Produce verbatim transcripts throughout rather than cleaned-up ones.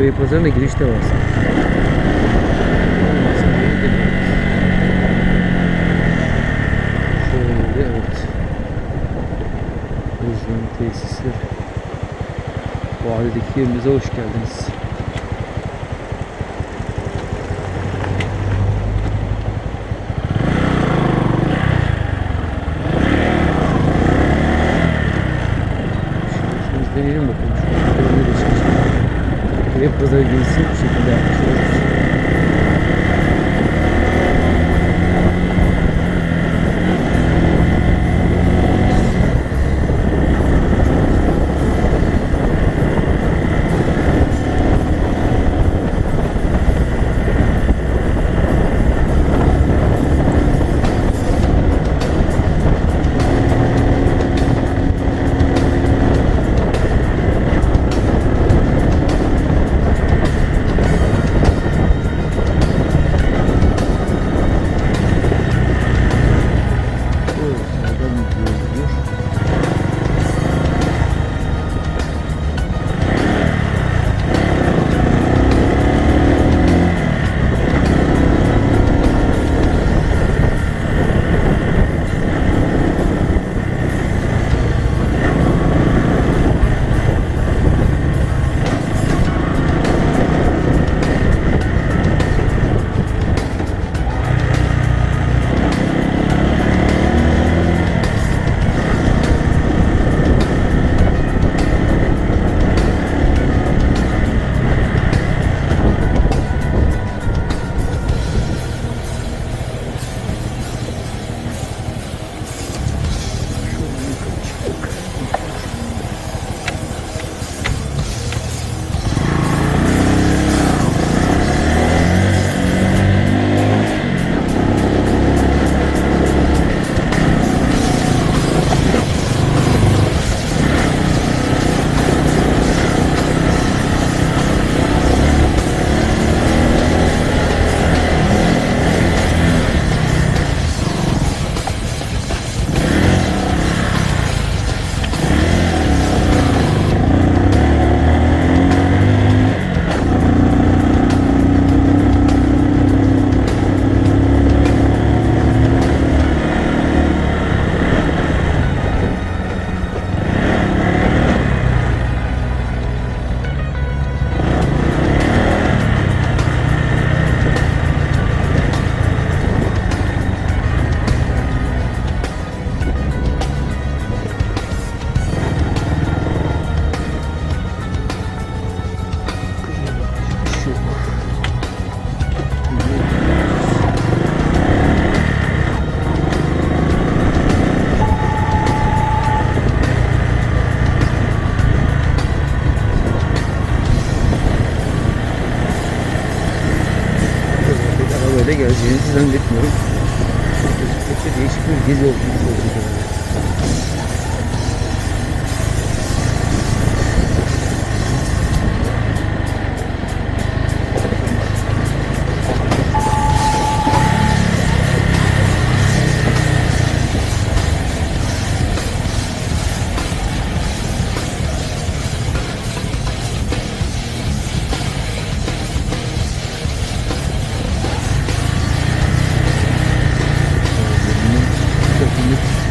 Beypazarı'na giriş de var. Şöyle evet. Hızlan tesisler. Vadideki yerimize hoş geldiniz. Deneyelim bakalım. Şu ne çıkacak. Beypazarı gezisi bu şekilde yapmış oluruz. Geleceğinizi zannetmiyorum. Çok değişik bir gezi oldu. Çok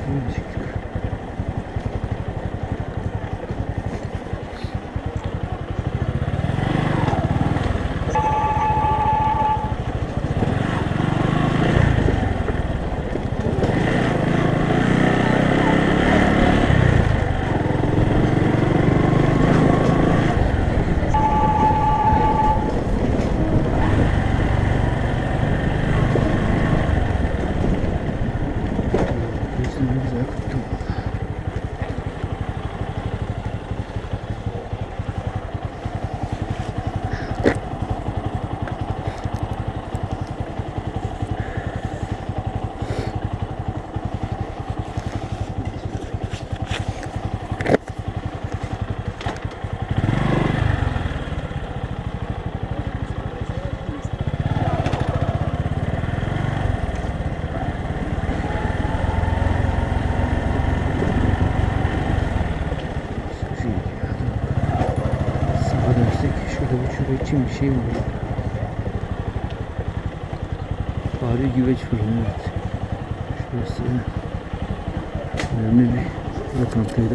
Şöyle çıktık. Güzel tuttum. Şurada için bir şey mi var? Fahri Güveç Fırını, evet. Şurası önemli bir lokantaydı.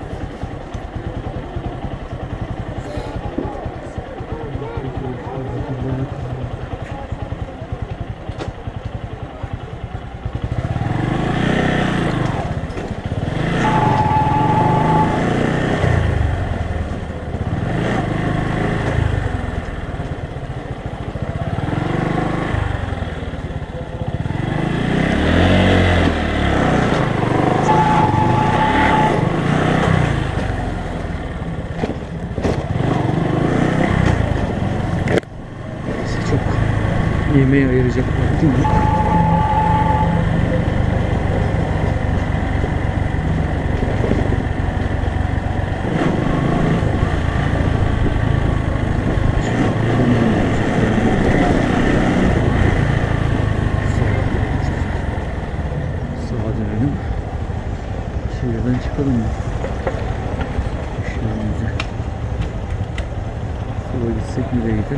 Yemeğe ayıracak vaktim yok. Sağa dönelim. Şehirden çıkalım mı? Şehirimize. Sola gitsek nereye gider?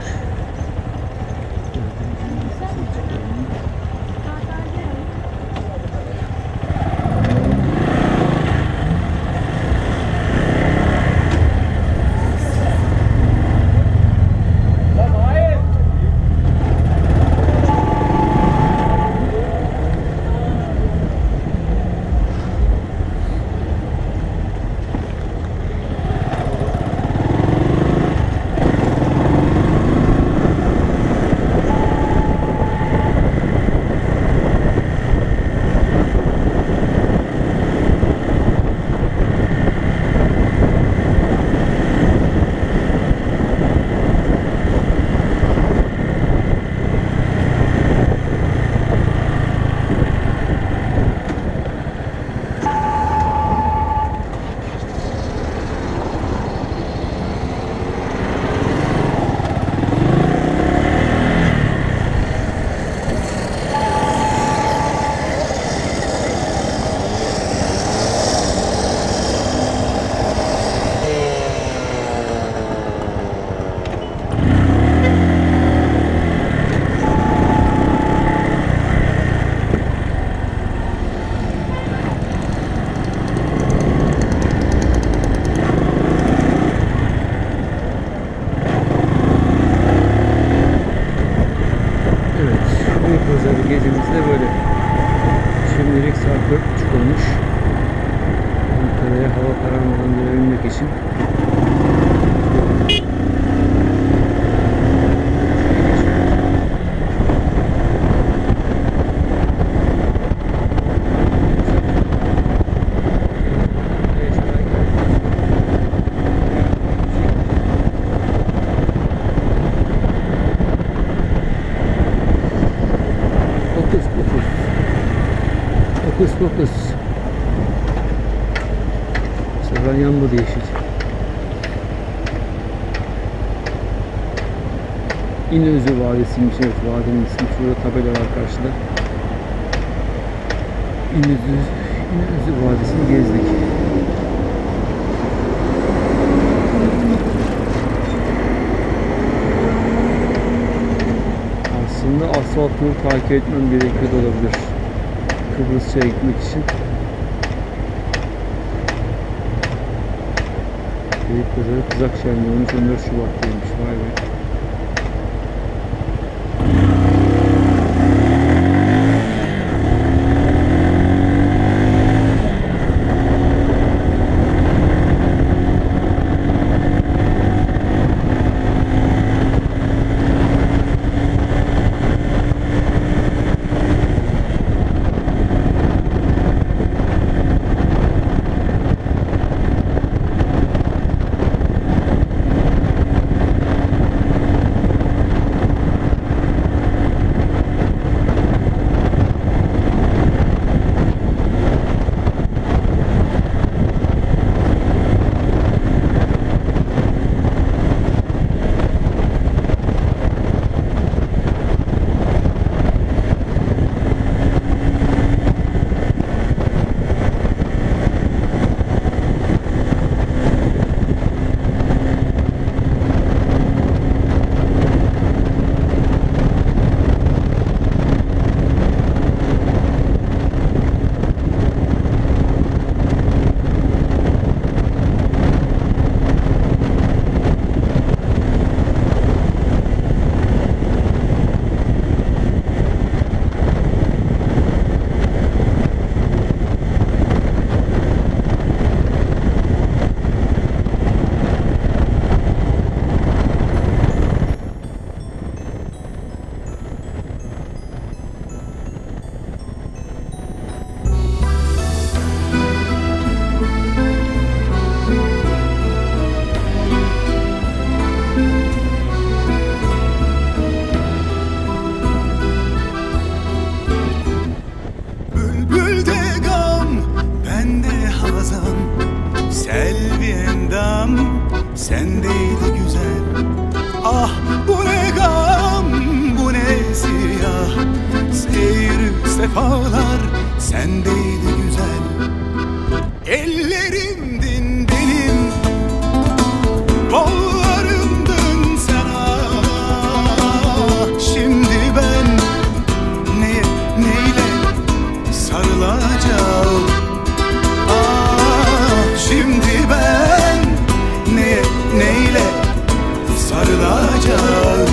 Gezimizde böyle. Şimdilik saat dört buçuk olmuş. Ankara'ya hava kararmadan dönebilmek için fokus fokus. Bu sefer yanmadı yeşil. İnönü Vadisi'ymiş, evet, vadinin ismi. Şurada tabela var karşıda. İnönü, İnönü Vadisi'ni gezdik. Aslında asfalt yolu takip etmem gerekiyor da olabilir. Kıbrıs'a gitmek için. Beylikdüzü Kızak Şenliği on üç on dört Şubat'taymış. Vay be. Sendeydi güzel. Ah bu ne gam, bu ne siyah. Seyir sefalar sendeydi güzel. Ellerimdin benim, kollarımdın sen. Ah şimdi ben neye, neyle sarılacağım? Ah şimdi ben neye, neyle sarılacağım?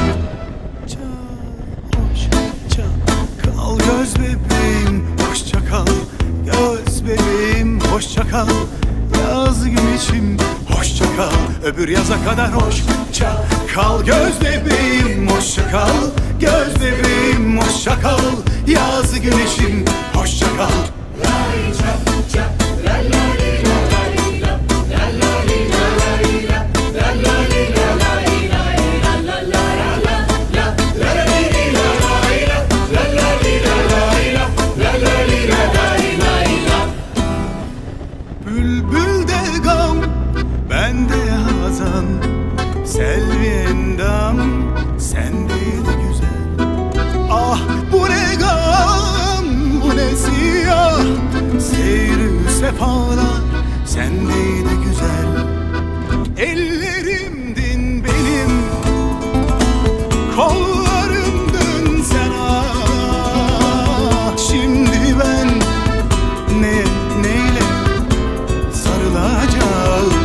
Hoşça kal göz bebeğim, hoşça kal göz bebeğim, hoşça kal yaz güneşim, hoşça kal öbür yaza kadar. Hoşça kal göz bebeğim, hoşça kal göz bebeğim, hoşça kal yaz güneşim, hoşça kal. Bülbülde gam, bende hazan, selvi endam, sendeydi güzel. Ah bu ne gam, bu ne siyah, seyri sefalar sendeydi güzel. Ellerimdin benim, kollarımdın sen. Ah şimdi ben ne, neyle sarılacağım?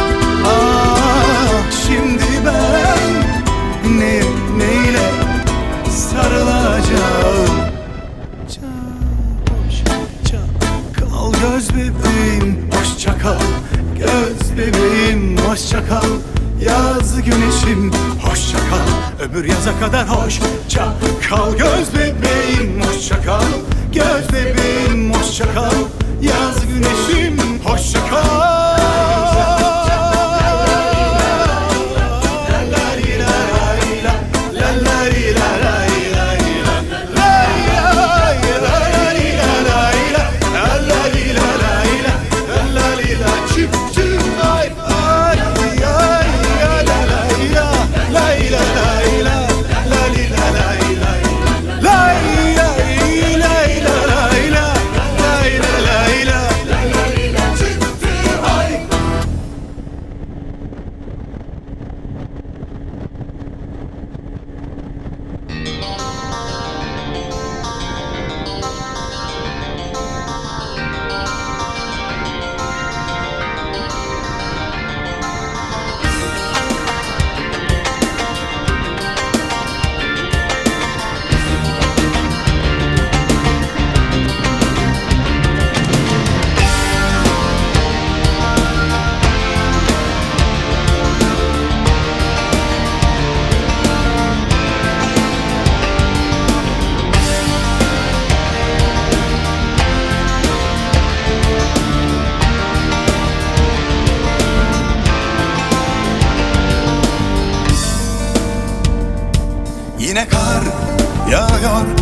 Ah şimdi ben ne, neyle sarılacağım? Hoşça kal göz bebeğim, hoşça kal göz bebeğim, hoşça kal yaz güneşim, hoşça kal öbür yaza kadar. Hoşça kal göz bebeğim, hoşça kal göz bebeğim, hoşça kal yaz güneşim, hoşça kal. La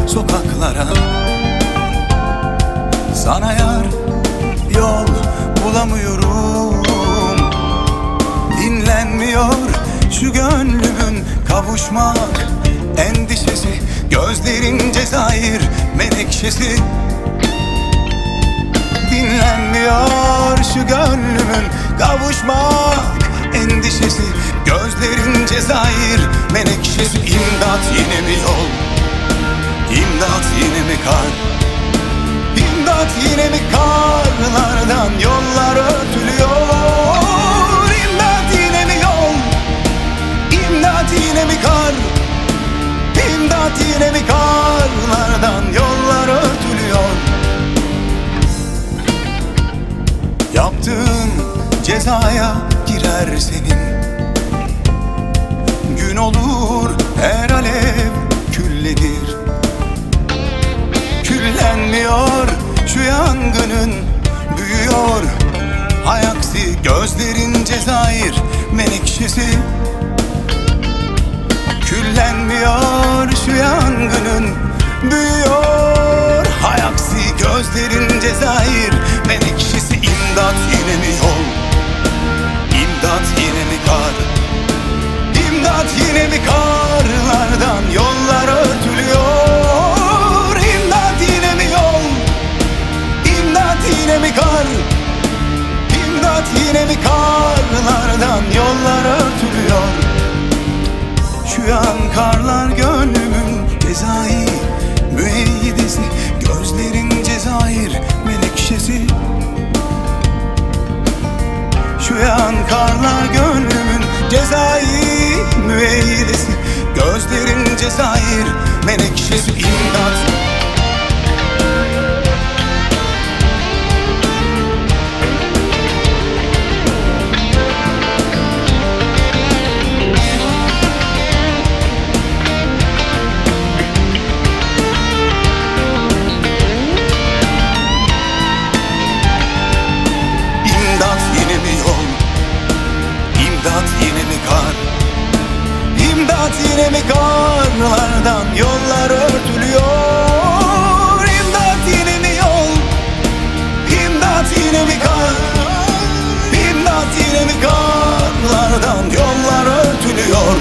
sokaklara. Sana yar yol bulamıyorum, dinlenmiyor şu gönlümün kavuşmak endişesi. Gözlerin Cezayir menekşesi. Dinlenmiyor şu gönlümün kavuşmak endişesi. Gözlerin Cezayir menekşesi. İmdat yine mi yol, İmdat yine mi kar, İmdat yine mi karlardan yollar örtülüyor. İmdat yine mi yol, İmdat yine mi kar, İmdat yine mi karlardan yollar örtülüyor. Yaptığın cezaya girer senin. Gün olur her alev külledir. Küllenmiyor şu yangının, büyüyor hay aksi gözlerin Cezayir menekşesi. Küllenmiyor şu yangının, büyüyor hay aksi gözlerin Cezayir menekşesi. İmdat yine mi yol, İmdat yine mi kar, İmdat yine mi karlardan yollar örtülüyor. İmdat yine mi yol, İmdat yine mi kar, İmdat yine mi karlardan yollar örtülüyor. Şu yan karlar gönlümün Cezayir müeyyidesi. Gözlerin Cezayir menekşesi. Şu yan karlar gönlümün Cezayir müeyyidesi. Gözlerin Cezayir menekşesi. İmdat. İmdat yine mi karlardan yollar örtülüyor. İmdat yine mi yol, İmdat yine mi kar, İmdat yine mi karlardan yollar örtülüyor.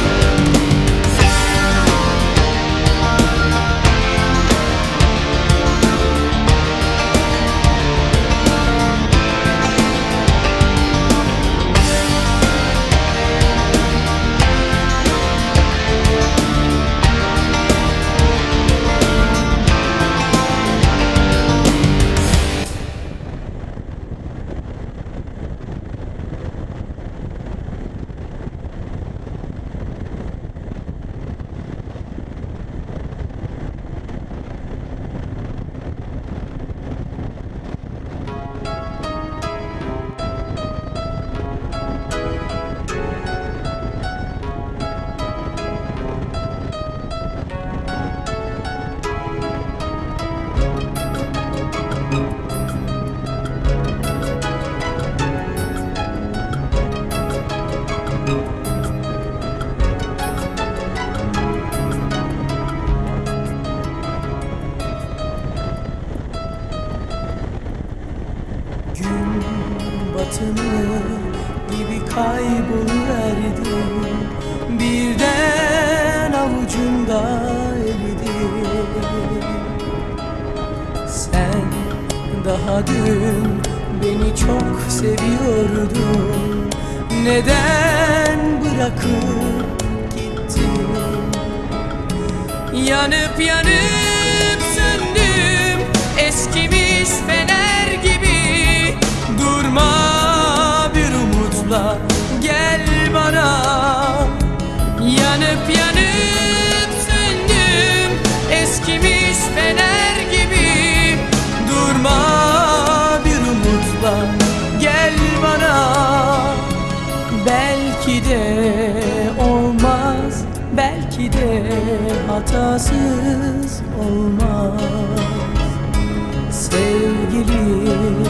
batını gibi kayboluverdim. Birden avucumda eridi. Sen daha dün beni çok seviyordun. Neden bırakıp gittin? Yanıp yanıp söndüm, eskimiş fener gibi. Durma bir umutla gel bana. Yanıp yanıp söndüm, eskimiş fener gibi. Durma bir umutla gel bana. Belki de olmaz, belki de hatasız olmaz. Sevgilim,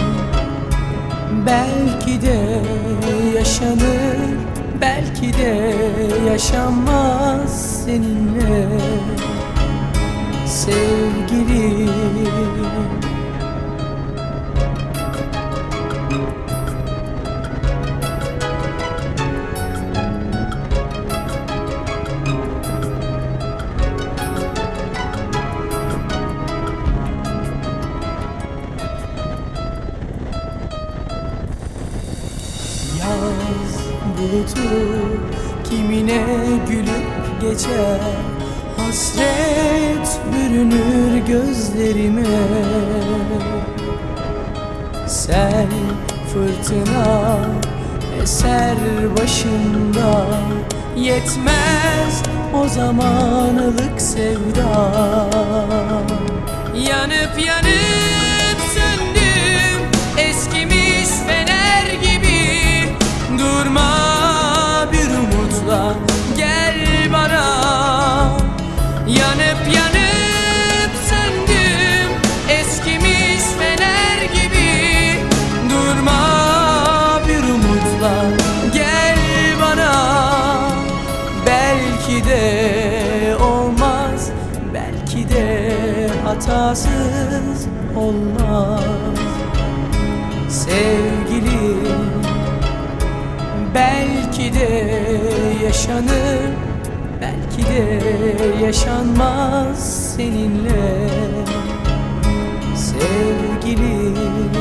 belki de yaşanır, belki de yaşanmaz seninle. sevgilim. Yaz bulutu kimine gülüp geçer, hasret bürünür gözlerime. Sel fırtına eser başımda, yetmez o zamanlık sevda. Yanıp yanıp söndüm eskimiş fener gibi. Durma bir umutla gel bana. Yanıp yanıp söndüm eskimiş fener gibi. Durma bir umutla gel bana. Belki de olmaz, belki de hatasız olmaz sevgilim. Belki de yaşanır, belki de yaşanmaz seninle sevgilim.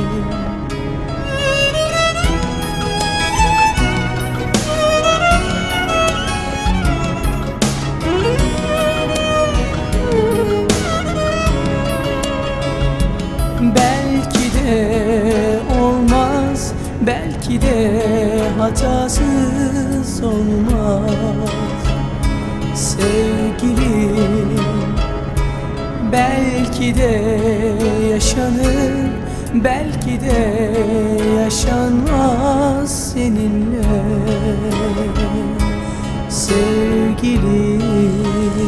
Belki de olmaz, belki de hatasız olmaz sevgilim. Belki de yaşanır, belki de yaşanmaz seninle sevgilim.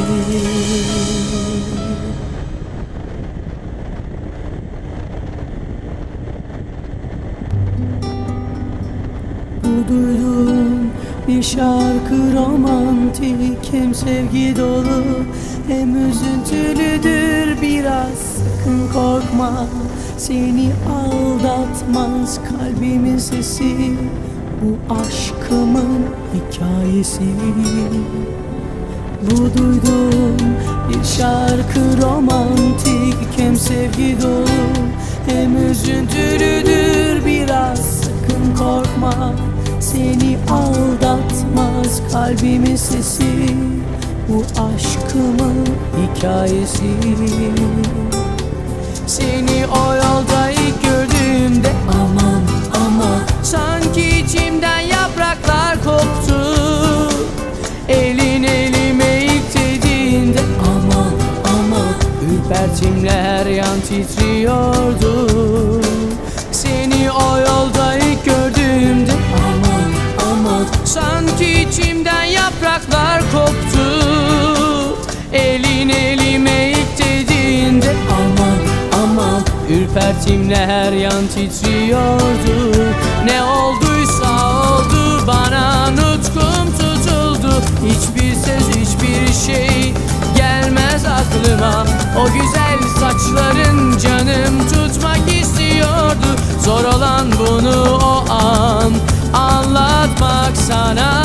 Bu duyduğum bir şarkı romantik, hem sevgi dolu hem üzüntülüdür biraz. Sakın korkma, seni aldatmaz kalbimin sesi, bu aşkımın hikayesi. Bu duyduğum bir şarkı romantik, hem sevgi dolu hem üzüntülüdür biraz. Sakın korkma, seni aldatmaz kalbimin sesi, bu aşkımın hikayesi. Seni o yolda ilk gördüğümde aman aman, sanki içimden yapraklar koptu. Elin elime ilk dediğinde aman aman, ürpertimle her yan titriyordu. Seni o yolda ilk gördüğümde aman aman, sanki içimden yapraklar koptu. Elin elime ilk dediğinde aman aman, ürpertimle her yan titriyordu. Ne olduysa oldu, bana nutkum tutuldu. Hiçbir söz, hiçbir şey gelmez aklıma. O güzel saçların canım tutmak istiyordu. Zor olan bunu o an anlatmak sana.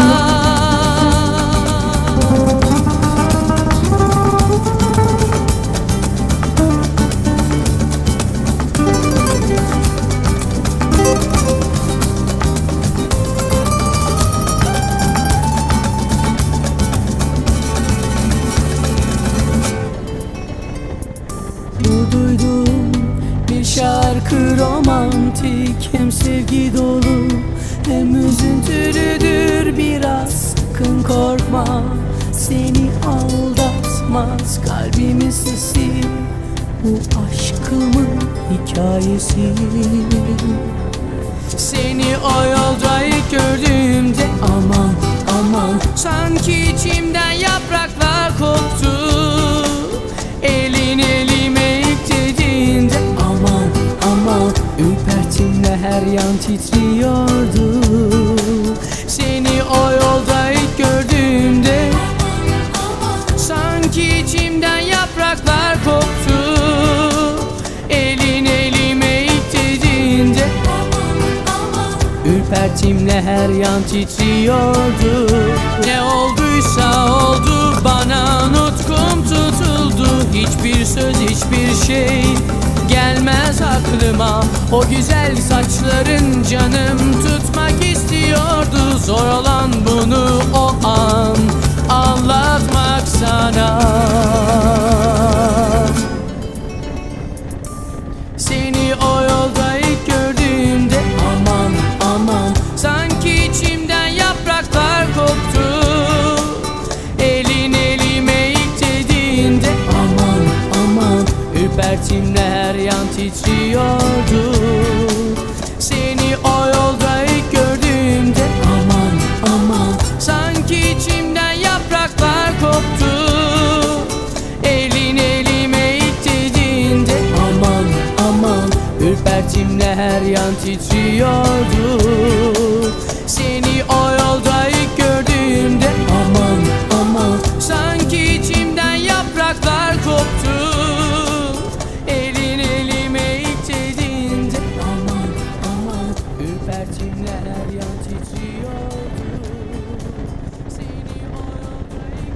Bu duyduğum bir şarkı romantik, hem sevgi dolu hem üzüntülüdür biraz. Sakın korkma, seni aldatmaz kalbimin sesi, bu aşkımın hikayesi. Seni o yolda ilk gördüğümde aman aman, sanki içimden yapraklar koptu. Elin elime ilk dediğinde aman aman, ürpertimle her yan titriyordu. Seni o yolda ilk gördüğümde sanki içimden yapraklar koptu. Ürpertimle her yan titriyordu. Ne olduysa oldu, bana nutkum tutuldu. Hiçbir söz, hiçbir şey gelmez aklıma. O güzel saçların canım tutmak istiyordu. Zor olan bunu o an anlatmak sana. Seni o yolda ilk gördüğümde aman aman, sanki içimden yapraklar koptu. Elin elime ilk dediğinde aman aman, ürpertimle her yan titriyordu. Seni o yolda ilk gördüğümde aman aman, sanki içimden yapraklar koptu. Elin elime ilk dediğinde aman aman, ürpertimle her yan titriyordu. Seni o yolda ilk gördüğümde aman aman, sanki içimden yapraklar koptu. Elin elime ilk dediğinde aman aman, ürpertimle her yan titriyordu. Seni o yolda ilk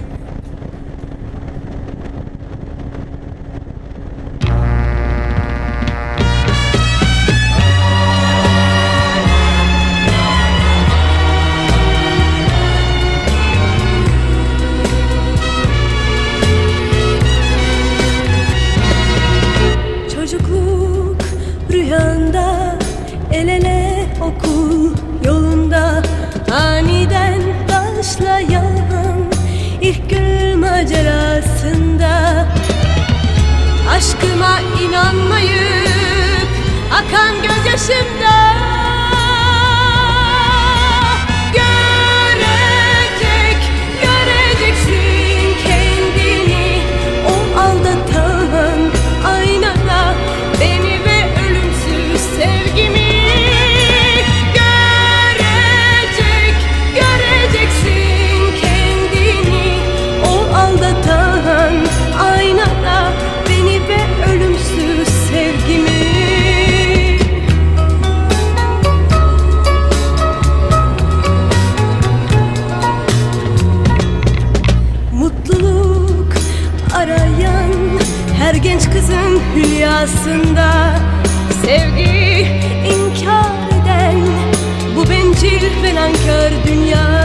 Çocukluk rüyanda, el ele okul yolunda, aniden başlayan ilk gül macerasında, aşkıma inanmayıp akan gözyaşımda, görecek, göreceksin kendini o aldatan aynada, beni ve ölümsüz sevgimi. Görecek, göreceksin kendini o aldatan aynada, beni ve ölümsüz sevgimi. Mutluluk arayan her genç kızın hülyasında, sevgi inkar eden bu bencil ve nankör dünya.